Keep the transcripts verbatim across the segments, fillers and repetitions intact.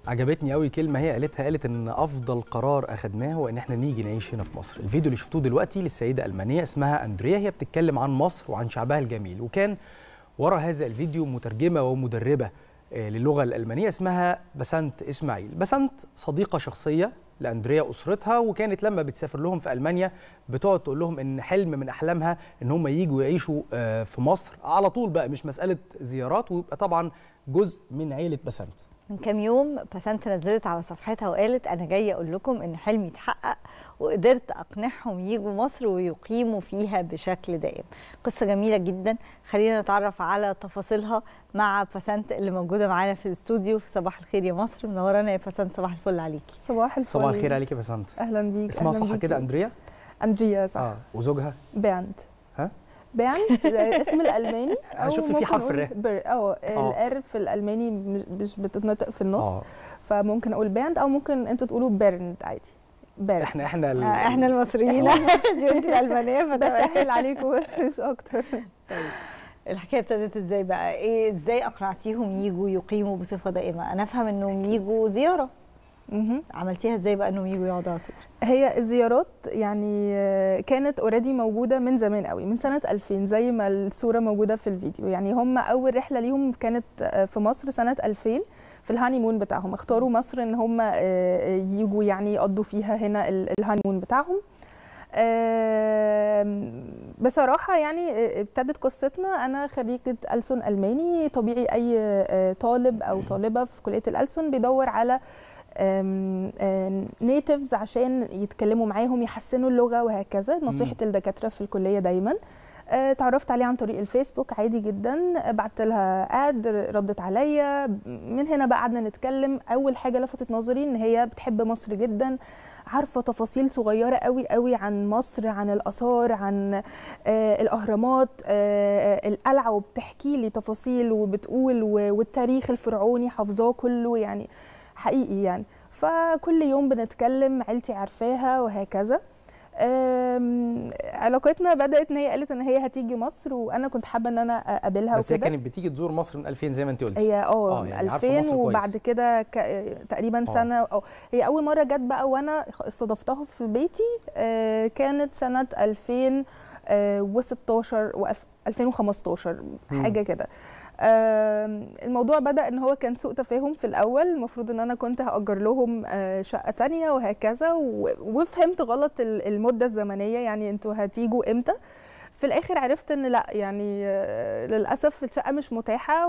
عجبتني قوي كلمه هي قالتها، قالت ان افضل قرار اخذناه هو ان احنا نيجي نعيش هنا في مصر. الفيديو اللي شفتوه دلوقتي للسيده المانيه اسمها اندريا، هي بتتكلم عن مصر وعن شعبها الجميل، وكان ورا هذا الفيديو مترجمه ومدربه للغه الالمانيه اسمها بسنت اسماعيل. بسنت صديقه شخصيه لاندريا اسرتها، وكانت لما بتسافر لهم في المانيا بتقعد تقول لهم ان حلم من احلامها ان هم ييجوا يعيشوا في مصر على طول بقى، مش مساله زيارات، ويبقى طبعا جزء من عيله بسنت. من كام يوم بسنت نزلت على صفحتها وقالت انا جايه اقول لكم ان حلمي اتحقق وقدرت اقنعهم ييجوا مصر ويقيموا فيها بشكل دائم. قصه جميله جدا، خلينا نتعرف على تفاصيلها مع بسنت اللي موجوده معانا في الاستوديو في صباح الخير يا مصر. منورانا يا بسنت، صباح الفل عليكي. صباح الفل. صباح الخير عليكي يا بسنت. اهلا بيك. اسمها صح كده اندريا؟ اندريا صح. اه وزوجها؟ باند. ها؟ باند اسم الالماني. شوفي في حرف الر. اه الار في الالماني مش بتتنطق في النص. أوه. فممكن اقول باند او ممكن انتوا تقولوا بيرند عادي. بيرند. احنا احنا ال... احنا المصريين دي انت الالمانيه فبسهل عليكم بس مش اكتر. طيب الحكايه ابتدت ازاي بقى؟ ايه ازاي اقنعتيهم يجوا يقيموا بصفه دائمه؟ انا افهم انهم يجوا زياره. اها عملتيها ازاي بقى انهم يجوا يقعدوا على طول؟ هي الزيارات يعني كانت اوريدي موجوده من زمان قوي، من سنه ألفين زي ما الصوره موجوده في الفيديو. يعني هم اول رحله ليهم كانت في مصر سنه ألفين في الهانيمون بتاعهم، اختاروا مصر ان هم يجوا يعني يقضوا فيها هنا الهانيمون بتاعهم. بصراحه يعني ابتدت قصتنا، انا خريجه ألسن الماني، طبيعي اي طالب او طالبه في كليه الألسن بيدور على نيتيفز عشان يتكلموا معاهم يحسنوا اللغه وهكذا. نصيحه الدكاتره في الكليه دايما. اتعرفت عليها عن طريق الفيسبوك عادي جدا، بعت لها اد، ردت عليا، من هنا بقى قعدنا نتكلم. اول حاجه لفتت نظري ان هي بتحب مصر جدا، عارفه تفاصيل صغيره قوي قوي عن مصر، عن الاثار، عن آه الاهرامات، آه القلعه، وبتحكي لي تفاصيل وبتقول، والتاريخ الفرعوني حافظاه كله يعني حقيقي يعني. فكل يوم بنتكلم، عيلتي عارفاها وهكذا. علاقتنا بدات ان هي قالت ان هي هتيجي مصر، وانا كنت حابه ان انا اقابلها وكده. بس هي كانت بتيجي تزور مصر من ألفين زي ما انت قلتي. هي اه يعني ألفين، وبعد كده تقريبا سنه او هي اول مره جت بقى وانا استضفتها في بيتي كانت سنه ألفين وستاشر و ألفين وخمستاشر حاجه كده. الموضوع بدأ ان هو كان سوء تفاهم في الاول، المفروض ان انا كنت هأجر لهم شقة تانية وهكذا، وفهمت غلط المدة الزمنية، يعني انتوا هتيجوا امتى. في الاخر عرفت ان لا، يعني للاسف الشقه مش متاحه،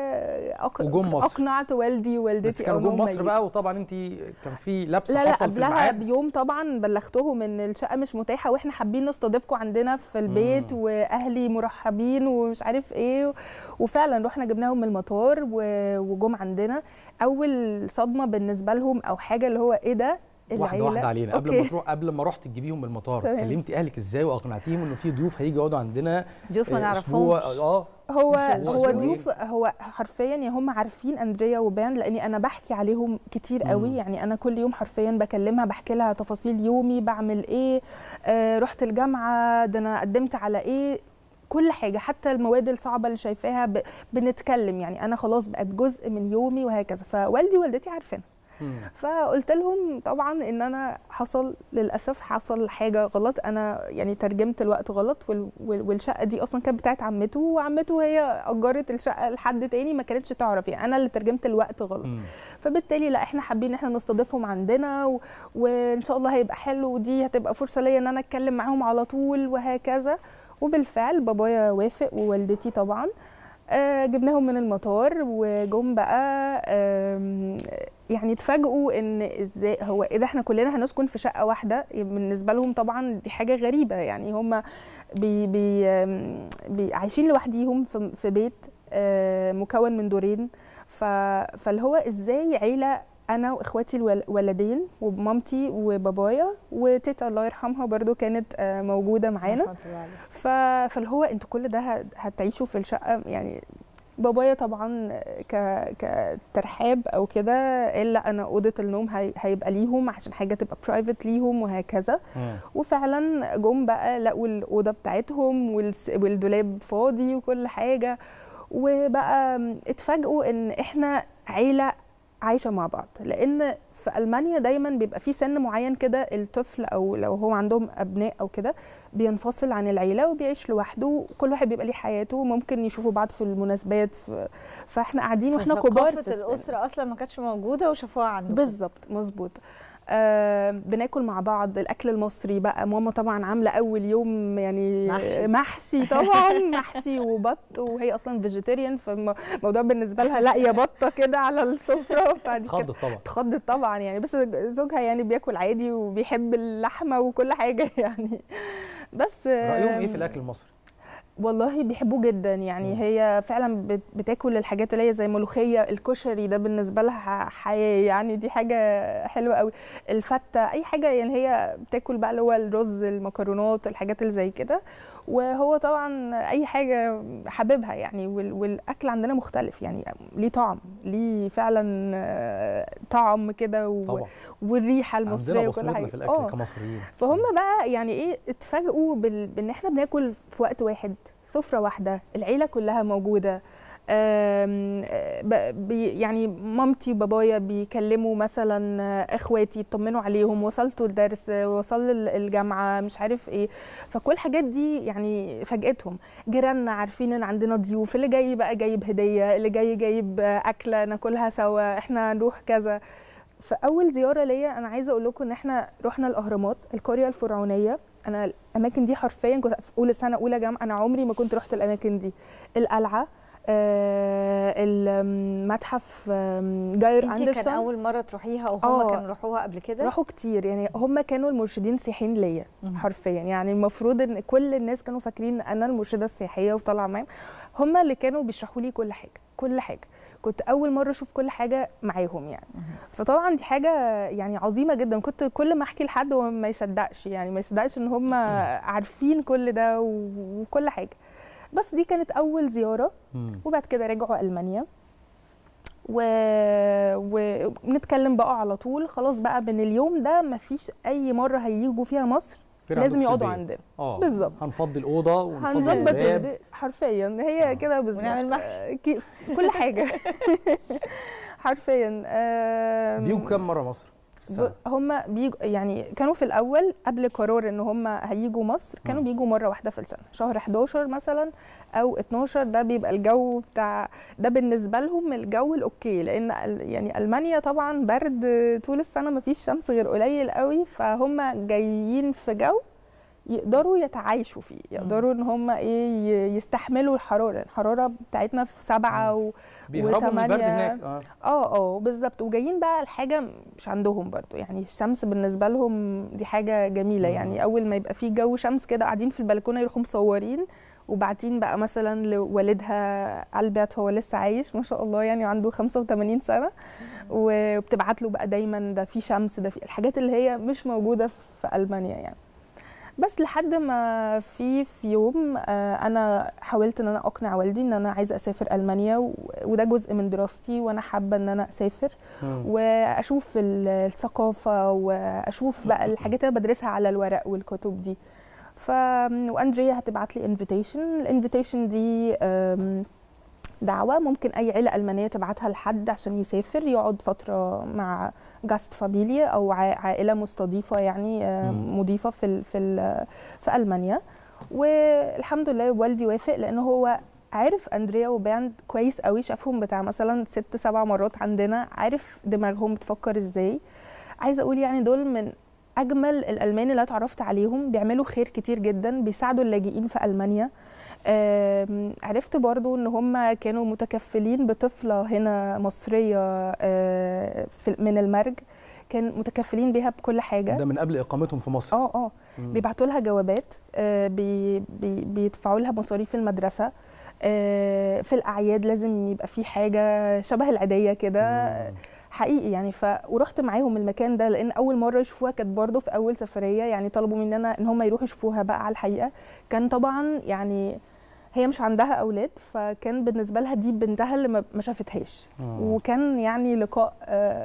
واقنعت والدي ووالدتي. بس كانوا جم مصر بقى، وطبعا انت كان في لبس لا حصل لا في الميعاد. قبلها بيوم طبعا بلغتهم ان الشقه مش متاحه، واحنا حابين نستضيفكم عندنا في البيت، مم. واهلي مرحبين ومش عارف ايه. وفعلا رحنا جبناهم من المطار وجم عندنا. اول صدمه بالنسبه لهم او حاجه اللي هو ايه ده، واحده واحده علينا. قبل ما تروح قبل ما رحت تجيبيهم من المطار، كلمتي اهلك ازاي واقنعتيهم انه في ضيوف هيجي يقعدوا عندنا؟ ضيوف ما نعرفهمش. اه هو هو ضيوف، هو حرفيا يا هم عارفين اندريا وبان، لاني انا بحكي عليهم كتير قوي. مم. يعني انا كل يوم حرفيا بكلمها، بحكي لها تفاصيل يومي، بعمل ايه، آه رحت الجامعه، ده انا قدمت على ايه، كل حاجه، حتى المواد الصعبه اللي شايفاها بنتكلم. يعني انا خلاص بقت جزء من يومي وهكذا. فوالدي ووالدتي عارفينها. فقلت لهم طبعا ان انا حصل للاسف حصل حاجه غلط، انا يعني ترجمت الوقت غلط، والشقه دي اصلا كانت بتاعت عمته، وعمته هي اجرت الشقه لحد تاني ما كانتش تعرف، يعني انا اللي ترجمت الوقت غلط. مم. فبالتالي لا، احنا حابين ان احنا نستضيفهم عندنا، و... وان شاء الله هيبقى حلو، ودي هتبقى فرصه ليا ان انا اتكلم معاهم على طول وهكذا. وبالفعل بابايا وافق ووالدتي طبعا. آه جبناهم من المطار وجم بقى، آه يعني اتفاجئوا ان ازاي هو ايه ده، احنا كلنا هنسكن في شقه واحده. بالنسبه لهم طبعا دي حاجه غريبه، يعني هم بي بي بي عايشين لوحديهم في, في بيت آه مكون من دورين. فاللي هو ازاي عيله، انا واخواتي الولدين ومامتي وبابايا وتيتا الله يرحمها برضو كانت موجوده معانا. فاللي هو انتوا كل ده هتعيشوا في الشقه. يعني بابايا طبعا كترحاب او كده قال لا، انا اوضه النوم هيبقى ليهم عشان حاجه تبقى برايفت ليهم وهكذا. م. وفعلا جم بقى لقوا الاوضه بتاعتهم والدولاب فاضي وكل حاجه، وبقى اتفاجئوا ان احنا عيله عايشه مع بعض، لان في المانيا دايما بيبقى في سن معين كده الطفل او لو هو عندهم ابناء او كده بينفصل عن العيله وبيعيش لوحده، كل واحد بيبقى ليه حياته، ممكن يشوفوا بعض في المناسبات في فاحنا قاعدين واحنا كبار في الاسره السن. اصلا ما كانتش موجوده وشافوها عندكم. بالظبط مظبوط. آه بناكل مع بعض الاكل المصري بقى، ماما طبعا عامله اول يوم يعني محشي, محشي طبعا محشي وبط، وهي اصلا فيجيتيريان فالموضوع بالنسبه لها لا يا بطه كده على السفره، فدي اتخضت طبعا اتخضت طبعا يعني، بس زوجها يعني بياكل عادي وبيحب اللحمه وكل حاجه يعني. بس رايهم ايه في الاكل المصري؟ والله بيحبوه جدا يعني. م. هي فعلا بتاكل الحاجات اللي هي زي ملوخيه، الكشري ده بالنسبه لها حياه يعني، دي حاجه حلوه قوي، الفته، اي حاجه يعني هي بتاكل بقى اللي هو الرز، المكرونات، الحاجات اللي زي كده. وهو طبعا اي حاجه حاببها يعني، والاكل عندنا مختلف يعني، ليه طعم، ليه فعلا طعم كده و... والريحه المصريه وكل حاجه في الاكل أوه. كمصريين. فهم بقى يعني ايه اتفاجئوا بال... بان احنا بناكل في وقت واحد، سفره واحده، العيله كلها موجوده. يعني مامتي وبابايا بيكلموا مثلا اخواتي يطمنوا عليهم، وصلتوا الدرس، وصل الجامعه، مش عارف ايه، فكل الحاجات دي يعني فاجئتهم. جيراننا عارفين ان عندنا ضيوف، اللي جاي بقى جايب هديه، اللي جاي جايب اكله ناكلها سوا، احنا نروح كذا. فاول زياره ليا انا عايزه اقول لكم ان احنا رحنا الاهرامات، القريه الفرعونيه، انا الاماكن دي حرفيا كنت في اولى سنه اولى جامعه، انا عمري ما كنت رحت الاماكن دي. القلعه، آه المتحف جاير اندرسون، كان اول مره تروحيها او هم كانوا راحوها قبل كده؟ راحوا كتير يعني، هم كانوا المرشدين السياحيين ليا حرفيا يعني، المفروض ان كل الناس كانوا فاكرين ان انا المرشده السياحيه وطالعه معاهم، هم اللي كانوا بيشرحوا لي كل حاجه كل حاجه، كنت اول مره اشوف كل حاجه معاهم يعني. فطبعا دي حاجه يعني عظيمه جدا، كنت كل ما احكي لحد وما يصدقش يعني، ما يصدقش ان هم عارفين كل ده وكل حاجه. بس دي كانت اول زياره، وبعد كده رجعوا المانيا وبنتكلم بقى على طول، خلاص بقى من اليوم ده مفيش اي مره هييجوا فيها مصر لازم يقعدوا عندنا. اه بالظبط، هنفضي الاوضه ونفضي الباب حرفيا، هي آه. كده بالظبط، ونعمل محشي كل حاجه حرفيا. بيجوا كام مره مصر في السنه؟ هم بيجوا يعني، كانوا في الاول قبل قرار ان هم هيجوا مصر كانوا م. بيجوا مره واحده في السنه، شهر حداشر مثلا او اتناشر، ده بيبقى الجو بتاع ده بالنسبه لهم الجو الاوكي، لان يعني المانيا طبعا برد طول السنه، ما فيش شمس غير قليل قوي، فهم جايين في جو يقدروا يتعايشوا فيه، يقدروا ان هم ايه يستحملوا الحراره، الحراره بتاعتنا في سبعة و بيهربوا من البرد هناك. اه اه اه بالظبط، وجايين بقى الحاجه مش عندهم برضو يعني، الشمس بالنسبه لهم دي حاجه جميله مم. يعني اول ما يبقى في جو شمس كده قاعدين في البلكونه يروحوا مصورين وبعتين بقى مثلا لوالدها البرت، هو لسه عايش ما شاء الله يعني، عنده خمسة وتمانين سنه، وبتبعت له بقى دايما ده في شمس، ده في الحاجات اللي هي مش موجوده في المانيا يعني. بس لحد ما في في يوم انا حاولت ان انا اقنع والدي ان انا عايزه اسافر المانيا، وده جزء من دراستي وانا حابه ان انا اسافر واشوف الثقافه واشوف بقى الحاجات اللي بدرسها على الورق والكتب دي. ف واندريا هتبعت لي انفيتيشن، الانفيتيشن دي دعوه ممكن اي عيله المانيه تبعتها لحد عشان يسافر يقعد فتره مع جاست فاميليا او عائله مستضيفه يعني مضيفه في في في المانيا. والحمد لله والدي وافق، لانه هو عارف اندريا وباند كويس قوي، شافهم بتاع مثلا ست سبع مرات عندنا، عارف دماغهم بتفكر ازاي. عايزه اقول يعني دول من اجمل الالمان اللي اتعرفت عليهم، بيعملوا خير كتير جدا، بيساعدوا اللاجئين في المانيا. عرفت برضو ان هم كانوا متكفلين بطفله هنا مصريه من المرج، كان متكفلين بيها بكل حاجه، ده من قبل اقامتهم في مصر. اه اه بيبعتوا لها جوابات، بي بي بيدفعوا لها مصاريف المدرسه، في الاعياد لازم يبقى في حاجه شبه العيديه كده حقيقي يعني. ف ورحت معاهم المكان ده، لان اول مره يشوفوها كانت برضه في اول سفريه يعني، طلبوا مننا ان هم يروحوا يشوفوها بقى على الحقيقه. كان طبعا يعني هي مش عندها اولاد، فكان بالنسبه لها دي بنتها اللي ما شافتهاش، وكان يعني لقاء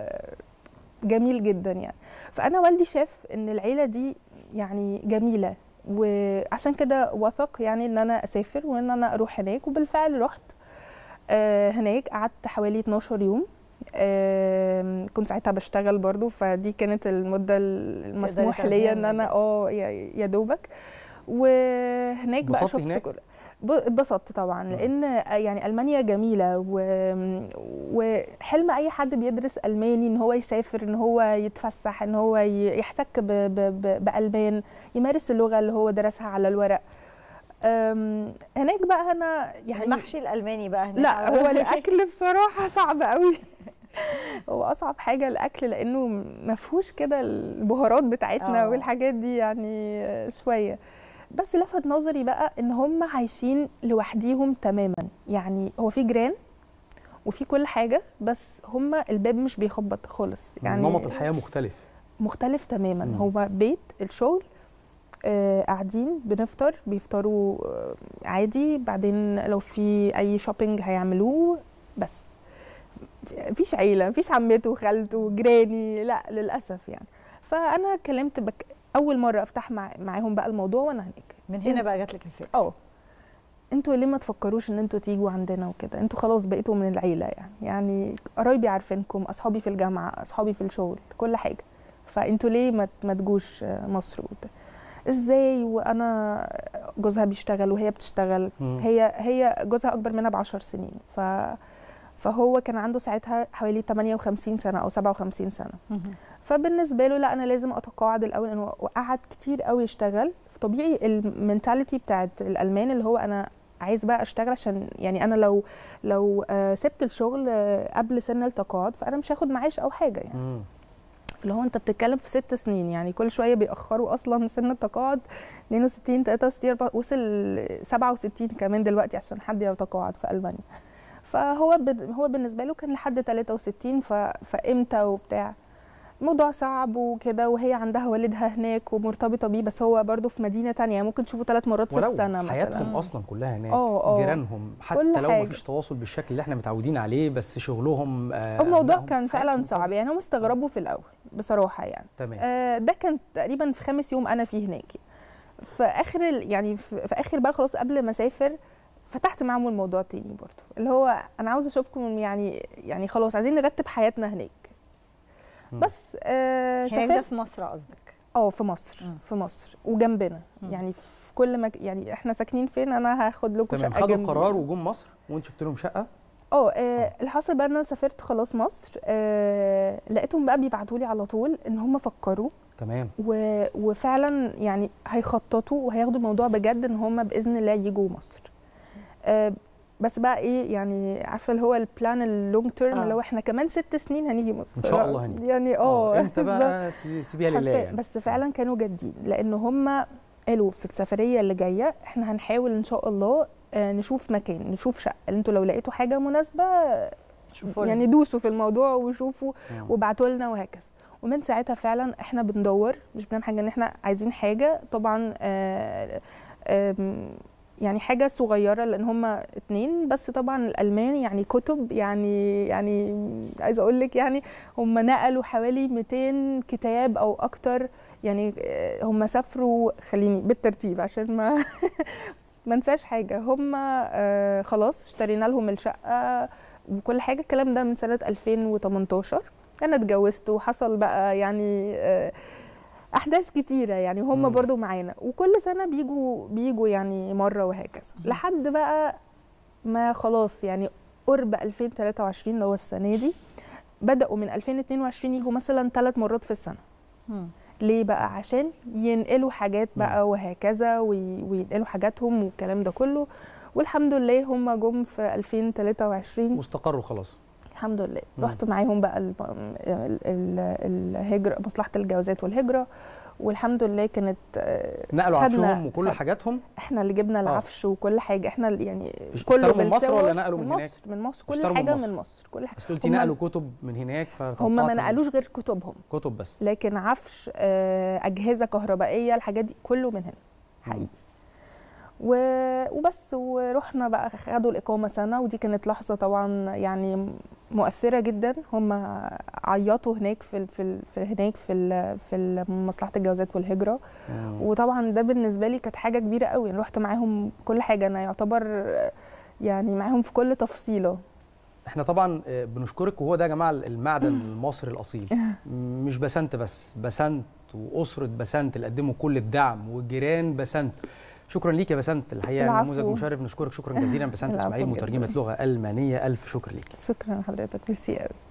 جميل جدا يعني. فانا والدي شاف ان العيله دي يعني جميله، وعشان كده وثق يعني ان انا اسافر وان انا اروح هناك، وبالفعل رحت هناك، قعدت حوالي اتناشر يوم. كنت ساعتها بشتغل برضو، فدي كانت المده المسموح ليا ان انا اه يا دوبك. وهناك بقى شفت كل اتبسطت طبعا، لان يعني المانيا جميله و... وحلم اي حد بيدرس الماني ان هو يسافر، ان هو يتفسح، ان هو يحتك ب... ب... بالمان، يمارس اللغه اللي هو درسها على الورق. هناك بقى انا يعني المحشي الالماني بقى هناك لا هو الاكل بصراحه صعب قوي. هو اصعب حاجه الاكل، لانه ما فيهوش كده البهارات بتاعتنا أوه. والحاجات دي يعني شويه. بس لفت نظري بقى ان هم عايشين لوحديهم تماما، يعني هو في جيران وفي كل حاجه، بس هم الباب مش بيخبط خالص، يعني نمط الحياه مختلف مختلف تماما. مم. هو بيت الشغل آه قاعدين بنفطر، بيفطروا آه عادي، بعدين لو في اي شوبينج هيعملوه، بس مفيش عيله، مفيش عمته وخالته جيراني، لا للاسف يعني. فانا كلمت بك اول مره افتح مع معاهم بقى الموضوع وانا هناك. من هنا بقى جات لك الفكره؟ اه انتوا ليه ما تفكروش ان انتوا تيجوا عندنا وكده؟ انتوا خلاص بقيتوا من العيله، يعني يعني قرايبي عارفينكم، اصحابي في الجامعه، اصحابي في الشغل، كل حاجه، فانتوا ليه ما ما تجوش مصر وده؟ ازاي وانا جوزها بيشتغل وهي بتشتغل؟ مم. هي هي جوزها اكبر منها بعشر سنين، ف فهو كان عنده ساعتها حوالي ثمانية وخمسين سنه او سبعة وخمسين سنه. مم. فبالنسبه له لا انا لازم اتقاعد الاول، انه وقعد كتير قوي يشتغل. فطبيعي المينتاليتي بتاعت الالمان اللي هو انا عايز بقى اشتغل، عشان يعني انا لو لو سبت الشغل قبل سن التقاعد فانا مش هاخد معاش او حاجه يعني. مم. اللي هو انت بتتكلم في ست سنين، يعني كل شويه بيأخروا اصلا سن التقاعد، اثنين وستين ثلاثة وستين وصل سبعة وستين كمان دلوقتي عشان حد يتقاعد في المانيا. فهو هو بالنسبه له كان لحد ثلاثة وستين، فامتى وبتاع. موضوع صعب وكده، وهي عندها والدها هناك ومرتبطه بيه، بس هو برضو في مدينه تانية ممكن تشوفوا ثلاث مرات في السنه مثلا. حياتهم اصلا كلها هناك، جيرانهم، حتى لو مفيش تواصل بالشكل اللي احنا متعودين عليه، بس شغلهم آه الموضوع كان فعلا صعب يعني. هم استغربوا في الاول بصراحه يعني. تمام. آه ده كان تقريبا في خامس يوم انا فيه هناك. في اخر يعني في, في اخر بقى خلاص قبل ما اسافر فتحت معاهم الموضوع تاني برضو، اللي هو انا عاوزه اشوفكم، يعني يعني خلاص عايزين نرتب حياتنا هناك. بس آه هناك ده في مصر قصدك؟ اه في مصر. مم. في مصر وجنبنا. مم. يعني في كل مك... يعني احنا ساكنين فين، انا هاخد لكم شقه جنبنا. خدوا القرار وجم مصر وانت شفت لهم شقه؟ اه اللي حصل بقى ان انا سافرت خلاص مصر، آه لقيتهم بقى بيبعتوا لي على طول ان هم فكروا تمام و... وفعلا يعني هيخططوا وهياخدوا الموضوع بجد، ان هم باذن الله يجوا مصر. آه بس بقى ايه يعني، عارفه اللي هو البلان اللونج تيرم، اللي هو احنا كمان ست سنين هنيجي مصر ان شاء الله هنيجي يعني. اه انت بقى سيبيها لله يعني. بس فعلا كانوا جادين، لان هم قالوا في السفريه اللي جايه احنا هنحاول ان شاء الله نشوف مكان، نشوف شقه، انتوا لو لقيتوا حاجه مناسبه يعني دوسوا في الموضوع وشوفوا وابعتوا لنا وهكذا. ومن ساعتها فعلا احنا بندور، مش بنعمل حاجه، ان احنا عايزين حاجه طبعا آآ آآ يعني حاجه صغيره، لان هم اتنين بس طبعا. الالمان يعني كتب، يعني يعني عايزه اقول لك يعني هم نقلوا حوالي مئتين كتاب او اكتر يعني. هم سافروا، خليني بالترتيب عشان ما ما انساش حاجه. هم آه خلاص اشترينا لهم الشقه وكل حاجه، الكلام ده من سنه ألفين وتمنتاشر. انا اتجوزت وحصل بقى يعني آه احداث كتيره يعني. هم مم. برضو معانا، وكل سنه بيجوا بيجوا يعني مره وهكذا، مم. لحد بقى ما خلاص يعني قرب ألفين وثلاثة وعشرين اللي هو السنه دي، بداوا من ألفين واثنين وعشرين يجوا مثلا ثلاث مرات في السنه. مم. ليه بقى؟ عشان ينقلوا حاجات بقى وهكذا، وينقلوا حاجاتهم والكلام ده كله. والحمد لله هم جم في ألفين وثلاثة وعشرين واستقروا خلاص الحمد لله. مم. رحت معاهم بقى ال ال ال الهجره، مصلحه الجوازات والهجره، والحمد لله كانت نقلوا عفشهم وكل حاجاتهم. احنا اللي جبنا العفش آه. وكل حاجه، احنا يعني كله من مصر ولا نقلوا من, من هناك؟ مصر من مصر كل حاجه من مصر كل حاجه. بس قلتي نقلوا كتب من هناك، هم ما نقلوش غير كتبهم، كتب بس، لكن عفش اجهزه كهربائيه الحاجات دي كله من هنا حقيقي. وبس. ورحنا بقى خدوا الإقامة سنة، ودي كانت لحظة طبعا يعني مؤثرة جدا. هم عيطوا هناك في في, في هناك في في مصلحة الجوازات والهجرة. مم. وطبعا ده بالنسبة لي كانت حاجة كبيرة قوي. رحت معاهم كل حاجة، أنا يعتبر يعني معاهم في كل تفصيلة. احنا طبعا بنشكرك، وهو ده يا جماعه المعدن المصري الاصيل، مش بسنت بس، بسنت واسره بسنت اللي قدموا كل الدعم، وجيران بسنت. شكرا ليك يا بسنت، الحقيقه نموذج مشرف، نشكرك شكرا جزيلا. بسنت اسماعيل، مترجمه لغه المانيه، الف شكر ليك. شكرا لحضرتك، ميرسي قوي.